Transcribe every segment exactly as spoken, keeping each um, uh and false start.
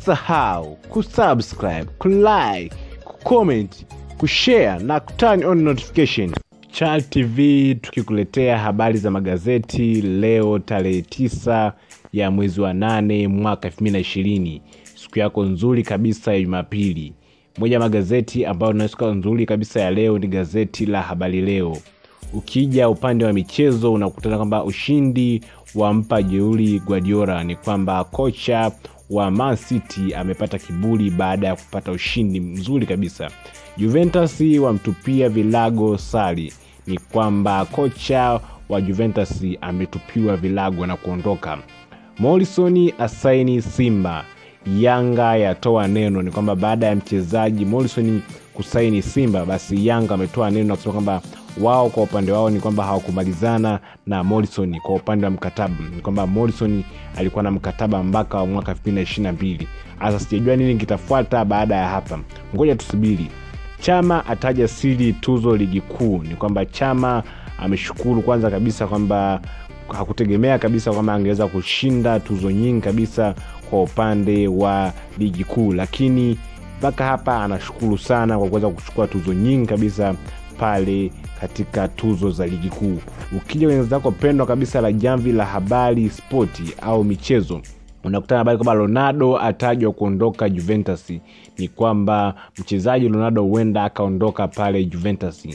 Usisahau kusubscribe, kulike, kucomment, kushare na kuturn on notification. Chal T V tukikuletea habari za magazeti leo tarehe tisa ya mwezi wa nane mwaka elfu mbili na ishirini. Siku yako nzuri kabisa ya Jumapili. Moja magazeti ambayo na siku nzuri kabisa ya leo ni gazeti la Habari Leo. Ukija upande wa michezo unakutana kwamba ushindi wa mpa jeuri Guardiola, ni kwamba kocha wa Man City amepata kiburi baada ya kupata ushindi mzuri kabisa. Juventus wamtupia vilago Sarri, ni kwamba kocha wa Juventus ametupiwa vilago na kuondoka. Morrison asaini Simba, Yanga yatoa neno, ni kwamba baada ya mchezaji Morrison kusaini Simba, basi Yanga ametoa neno na kusema kwamba wao kwa upande wao ni kwamba hawakumalizana na Morrison kwa upande wa mkataba. Ni kwamba Morrison alikuwa na mkataba mpaka wa mwaka elfu mbili na ishirini na mbili. Sasa sijajua nini kitafuata baada ya hapa. Ngoja tusubiri. Chama ataja siri tuzo ligi kuu, ni kwamba Chama ameshukuru kwanza kabisa kwamba hakutegemea kabisa kwamba angeweza kushinda tuzo nyingi kabisa kwa upande wa ligi kuu, lakini mpaka hapa anashukuru sana kwa kuweza kuchukua tuzo nyingi kabisa pale katika tuzo za ligi kuu. Ukija kwenye zako pendwa kabisa la Jamvi la Habari Spoti au michezo, unakutana habari kwamba Ronaldo atajwa kuondoka Juventus, ni kwamba mchezaji Ronaldo huenda akaondoka pale Juventus.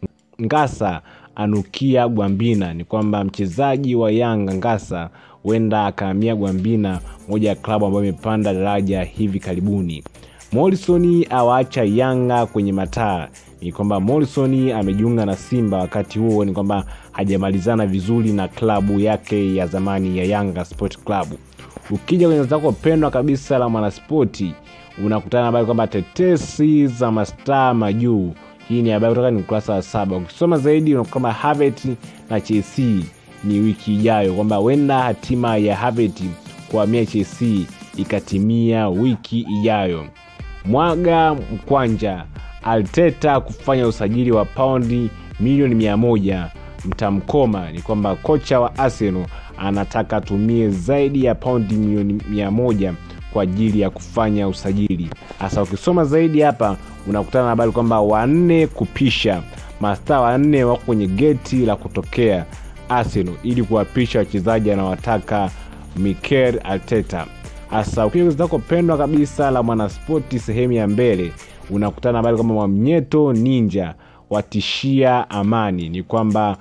Ngasa anukia Gwambina, ni kwamba mchezaji wa Yanga Ngasa huenda akahamia Gwambina, moja ya klabu ambayo imepanda daraja hivi karibuni. Morrison awaacha Yanga kwenye mataa, ni kwamba Morrison amejiunga na Simba, wakati huo ni kwamba hajamalizana vizuri na klabu yake ya zamani ya Yanga Sport Club. Ukija kwenye zako pendwa kabisa la Mwanaspoti, unakutana habari kwamba tetesi za mastaa majuu. Hii ni habari kutoka ni ukurasa wa saba. Ukisoma zaidi unakuta kama Havertz na Chelsea ni wiki ijayo, kwamba wenda hatima ya Havertz kuhamia Chelsea ikatimia wiki ijayo. Mwaga mkwanja, Arteta kufanya usajili wa paundi milioni mia moja mtamkoma, ni kwamba kocha wa Arsenal anataka tumie zaidi ya paundi milioni mia moja kwa ajili ya kufanya usajili. Sasa ukisoma zaidi hapa unakutana na habari kwamba wanne kupisha, mastaa wanne wako kwenye geti la kutokea Arsenal ili kuwapisha wachezaji anawataka Mikel Arteta. Sasa ukija zako pendwa kabisa la Mwanaspoti sehemu ya mbele, unakutana habari kwamba Mwamnyeto Ninja watishia amani, ni kwamba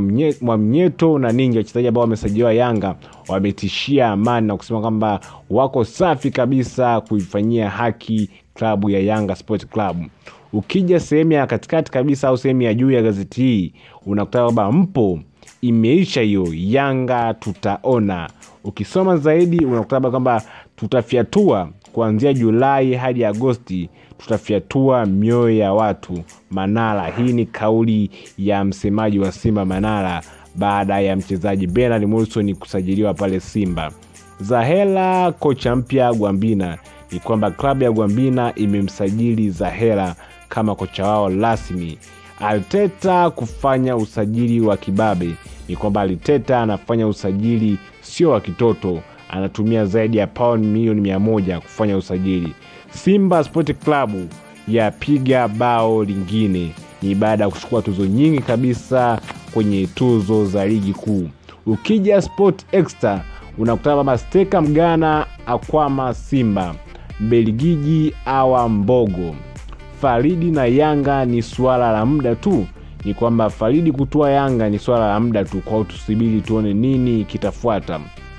Mwamnyeto na Ninja wachezaji ambao wamesajiliwa Yanga wametishia amani na kusema kwamba wako safi kabisa kuifanyia haki klabu ya Yanga Sport Club. Ukija sehemu ya katikati kabisa au sehemu ya juu ya gazeti hii, unakutana kwamba mpo imeisha hiyo, Yanga tutaona. Ukisoma zaidi unakutana kwamba tutafiatua kuanzia Julai hadi Agosti, tutafiatua mioyo ya watu Manara. Hii ni kauli ya msemaji wa Simba Manara baada ya mchezaji Bernard Morrison kusajiliwa pale Simba. Zahera kocha mpya Gwambina, ni kwamba klabu ya Gwambina imemsajili Zahera kama kocha wao rasmi. Arteta kufanya usajili wa kibabe, ni kwamba Arteta anafanya usajili sio wa kitoto, anatumia zaidi ya pound milioni mia moja kufanya usajili. Simba Sport Club yapiga bao lingine, ni baada ya kuchukua tuzo nyingi kabisa kwenye tuzo za ligi kuu. Ukija Sport Extra unakutana kama Steka Mgana akwama Simba, Belgiji awa mbogo, Faridi na Yanga ni swala la muda tu, ni kwamba Faridi kutua Yanga ni swala la muda tu, kwa tusubiri tuone nini kitafuata.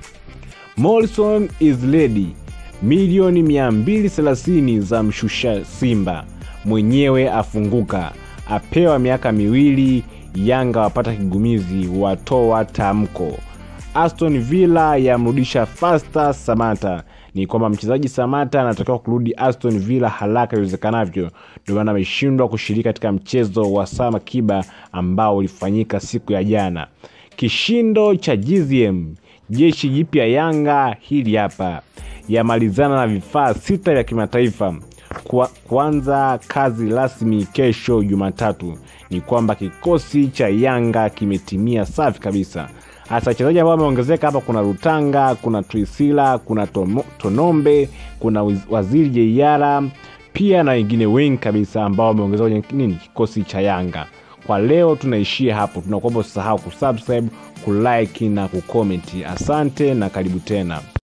Morrison is ready, milioni mia mbili thelathini za mshusha Simba, mwenyewe afunguka, apewa miaka miwili, Yanga wapata kigumizi, watoa tamko. Aston Villa yamrudisha Fasta Samata, ni kwamba mchezaji Samata anatakiwa kurudi Aston Villa haraka iwezekanavyo, ndio maana ameshindwa kushiriki katika mchezo wa Sama Kiba ambao ulifanyika siku ya jana. Kishindo cha G Z M, jeshi jipya Yanga hili hapa, yamalizana na vifaa sita vya kimataifa Kwa, kuanza kazi rasmi kesho Jumatatu, ni kwamba kikosi cha Yanga kimetimia safi kabisa. Hasa wachezaji ambao wameongezeka hapa, kuna Rutanga, kuna Trisila, kuna Tomo, Tonombe, kuna Waziri Jeyara, pia na wengine wengi kabisa ambao wameongezeka kwenye nini kikosi cha Yanga. Kwa leo tunaishia hapo. Tunakuomba usisahau kusubscribe, kulike na kucomment. Asante na karibu tena.